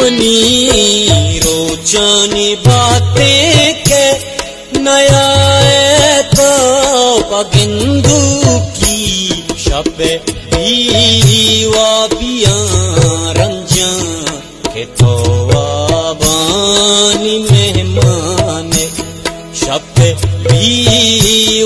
money रोचनी बातें के नया तो पगिंदू की शपे बीवा बिया रंजा के तो बानी मेहमाने शपे